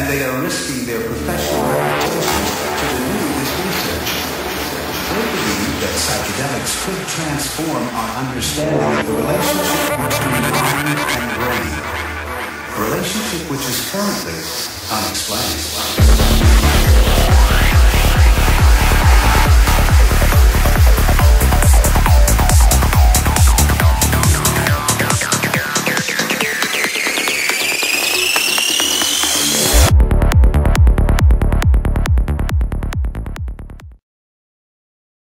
they are risking their professional reputation to renew this research. They believe that psychedelics could transform our understanding of the relationship between mind and brain, a relationship which is currently unexplained.